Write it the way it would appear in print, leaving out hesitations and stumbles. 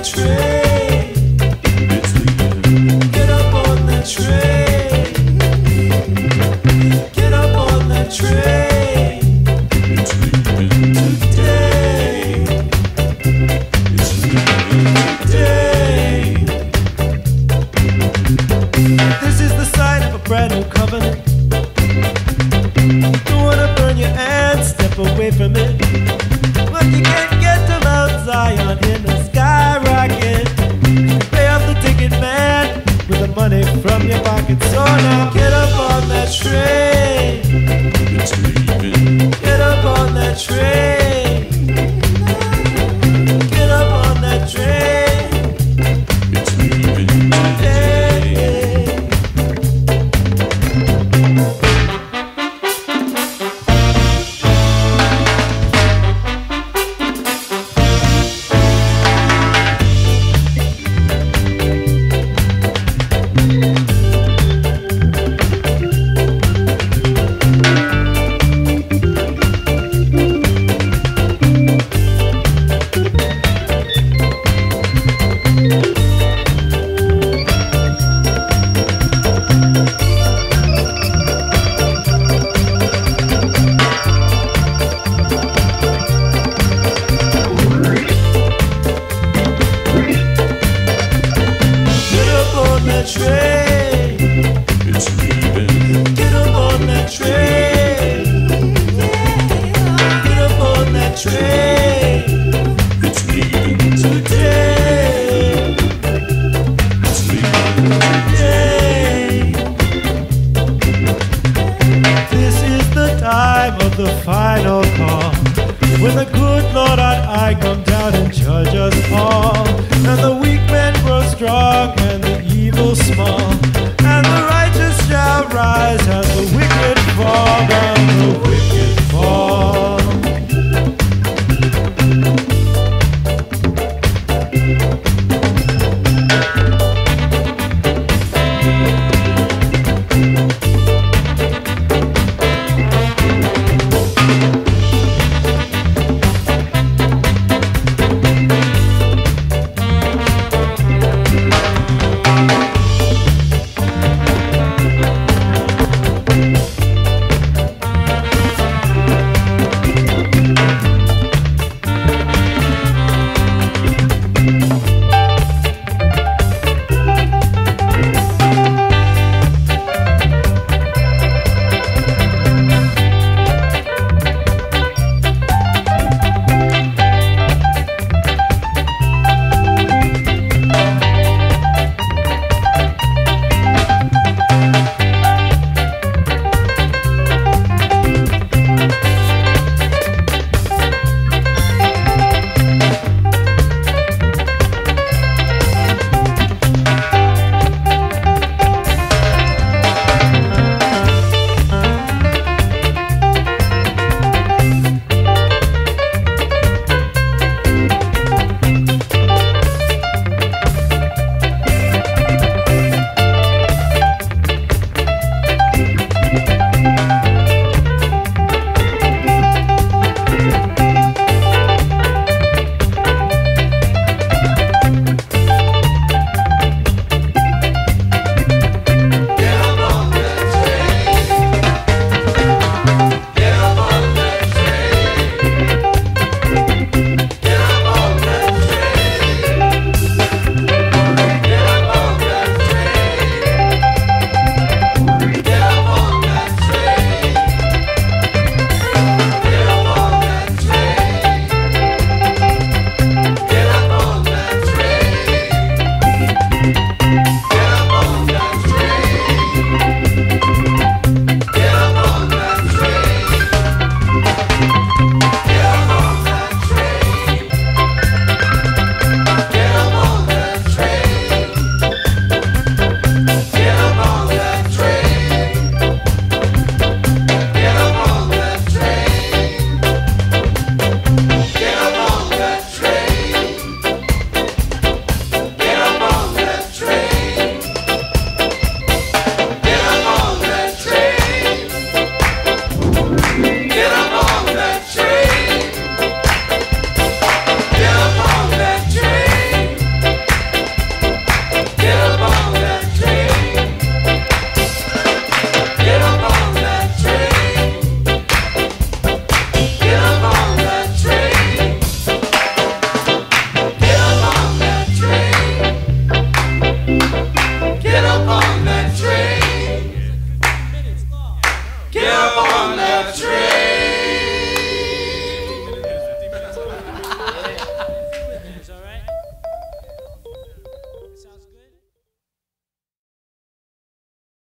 train. Get up on that train. Get up on that train. Today. Today. This is the sign of a brand new covenant. Don't wanna burn your hand, step away from it. But you can't get to Mount Zion in a skyrocket. Pay off the ticket, man, with the money from your pocket. So now get up on that train. Get up on that train. Get up on that train. Train.